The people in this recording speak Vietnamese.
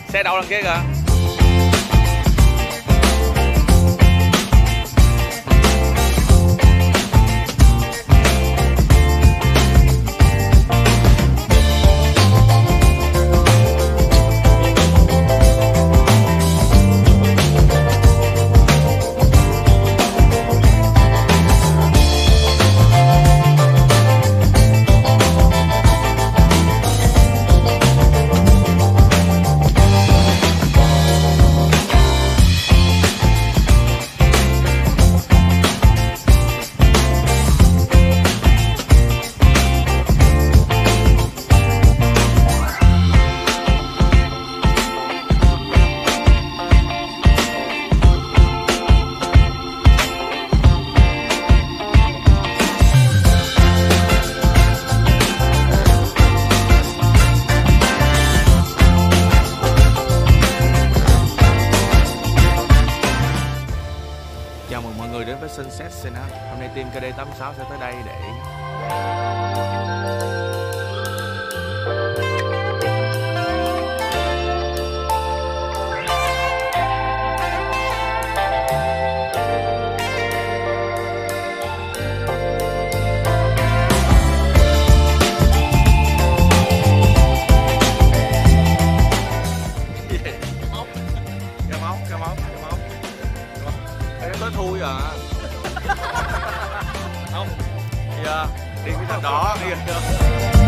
Xe đậu đằng kia kìa. Chào mừng mọi người đến với Sunset Synapse. Hôm nay team KD86 sẽ tới đây để tới thui à. Không, bây giờ đi cái thằng đó, đi chưa?